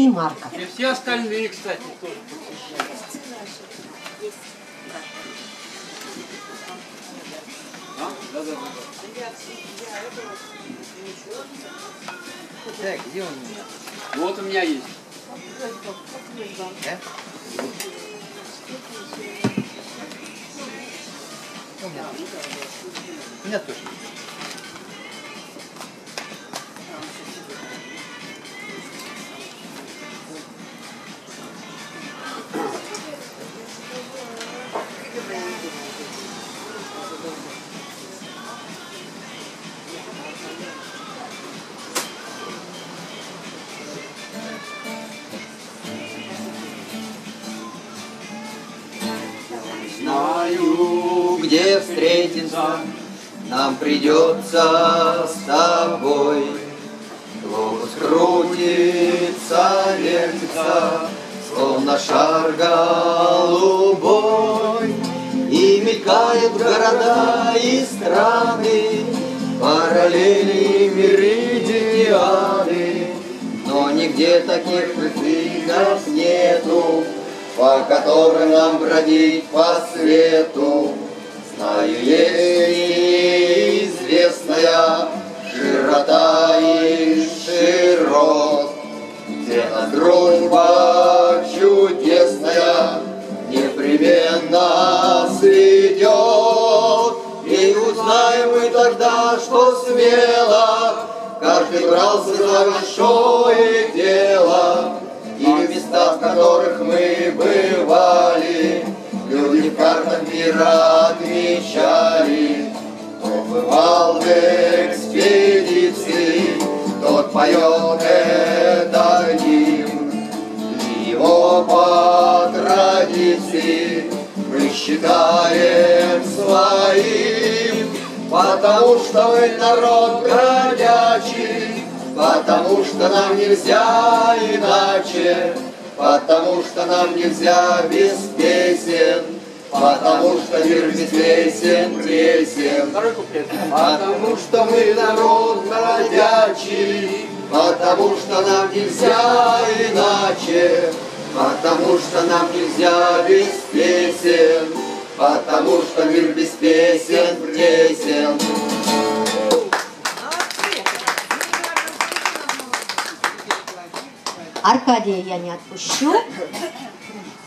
Аркадий и Марков. И все остальные, кстати, тоже. Да? Да. Так, где он у меня? Вот у меня есть. Да? У меня тоже. Знаю, где встретиться нам придется с тобой. Глобус крутится, вертится, словно шар голубой. И мелькают города и страны, параллели, меридианы. Но нигде таких видов нету, по которым нам бродить по свету. Знаю, есть известная широта и широт, где нас дружба чудесная непременно сведет. И узнаем мы тогда, что смело каждый брался за большое дело. И в местах, в которых мы бывали, люди в картах мира отмечали. Кто бывал в экспедиции, тот поет этот гимн. И его по традиции мы считаем своим, потому что мы народ бродячий, потому что нам нельзя иначе, потому что нам нельзя без песен, потому что мир без песен тесен. Потому что мы народ бродячий, потому что нам нельзя иначе, потому что нам нельзя без песен, потому что мир без песен тесен. Аркадия я не отпущу.